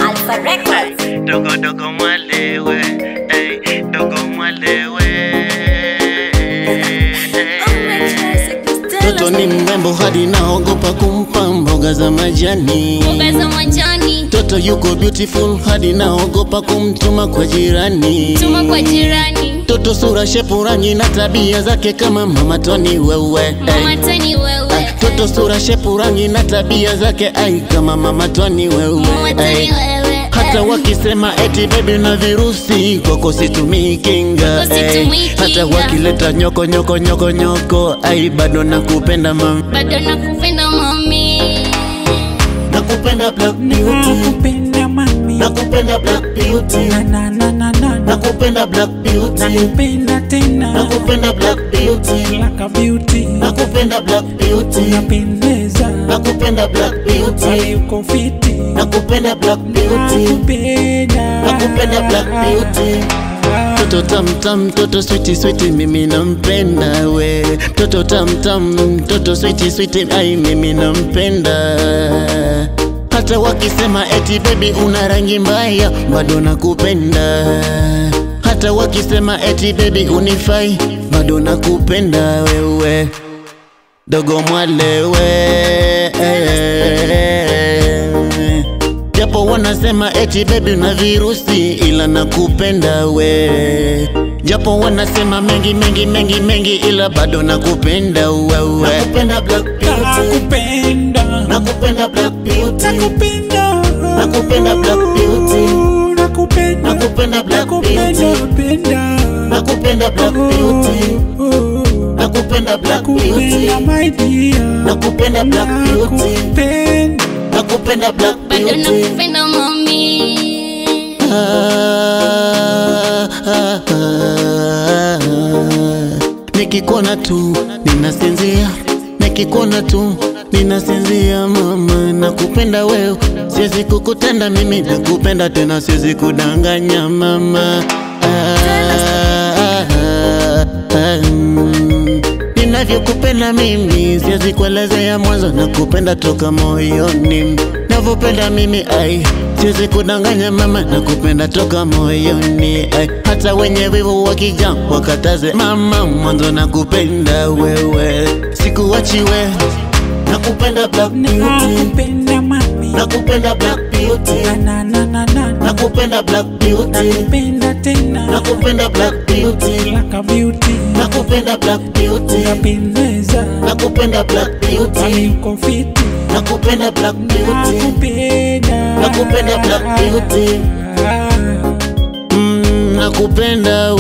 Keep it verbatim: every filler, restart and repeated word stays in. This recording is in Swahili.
Alpha Records. Dogo dogo mwalewe, ey, dogo mwalewe. Toto ni mrembo hadi naogopa kumpa mboga za majani. Mboga za majani. Toto yuko beautiful hadi naogopa kumtuma kwa jirani. Tuma kwa jirani. Toto sura shepu rangi na tabia zake kama mama Tony wewe. Mama Tony wewe. Toto sura shepu rangi na tabia zake ai kama mama Tony wewe. Mama Tony wewe. Hata wakisema eti baby na virusi kwako situmii kinga. Hata wakileta nyoko nyoko nyoko nyoko ai bado nakupenda mami. Bado nakupenda mami. Nakupenda black beauty. Nakupenda mami. Nakupenda black beauty. Na na na na na. Nakupenda black beauty. Nakupenda tena. Nakupenda black beauty. Like a beauty. Nakupenda black beauty. Unapendeza. Nakupenda black beauty. Wale uko fiti. Nakupenda black beauty. Nakupenda. Nakupenda black beauty. Toto tam tam, toto sweetie sweetie, mimi nampenda we. Toto tam tam, toto sweetie sweetie, ai mimi nampenda. Hata wakisema eti baby una rangi mbaya, bado nakupenda. Hata wakisema eti baby unifai, bado nakupenda wewe. Dogo mwalewe. Japo wanasema eti baby una virusi ila nakupenda we. Japo wanasema mengi mengi mengi mengi ila bado nakupenda wewe. Nakupenda black beauty. Nakupenda. Nakupenda black beauty. Nakupenda. Nakupenda black beauty. Nakupenda. Nakupenda black beauty. Nakupenda black beauty. Nakupenda black beauty. My dear. Nakupenda black beauty. Nakupenda black beauty. Bado nakupenda mami. Ah, ah, ah. Nikikuona tu ninasinzia, nikikuona tu ninasinzia mama. Nakupenda wewe, siwezi kukutenda mimi, nakupenda tena siwezi kudanganya mama. Ah, ah, ah, ah. Ninavyokupenda mimi siwezi kuelezea mwanzo, nakupenda toka moyoni. Navyopenda mimi ai siwezi kudanganya mama, nakupenda toka moyoni ai. Hata wenye wivu wakija wakataze mama, mwanzo nakupenda wewe, sikuachi we. Nakupenda black beauty. Nakupenda mami. Nakupenda black beauty. Na na na na. Nakupenda black beauty. Nakupenda tena. Nakupenda black beauty. Like a beauty. Nakupenda black beauty. Unapendeza. Nakupenda black beauty. Wale uko fiti. Nakupenda black beauty. Nakupenda. Nakupenda black beauty. Mm, nakupenda